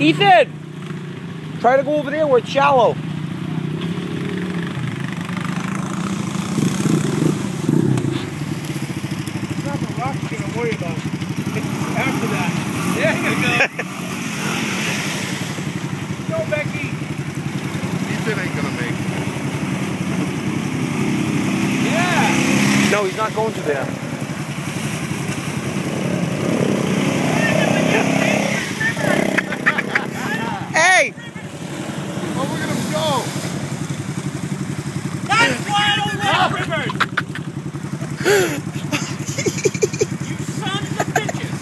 Ethan! Try to go over there where it's shallow. It's not the rock you're gonna worry about. It's after that. There you go. Go, Becky. Ethan ain't gonna make it. Yeah. No, he's not going to there. Hey! Oh, we're gonna go. That's why I don't like rivers. You sons of bitches.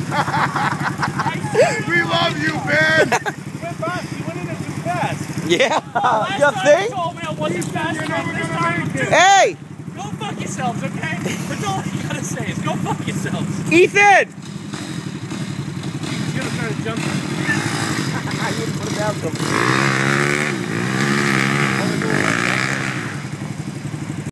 We love you, man. Went fast. You went in it too fast. Yeah, Last you time think? you told me I wasn't fast enough. This time I'm too. Hey! Go fuck yourselves, okay? That's all I gotta say is go fuck yourselves. Ethan! He's gonna try to jump. I need to put it down some.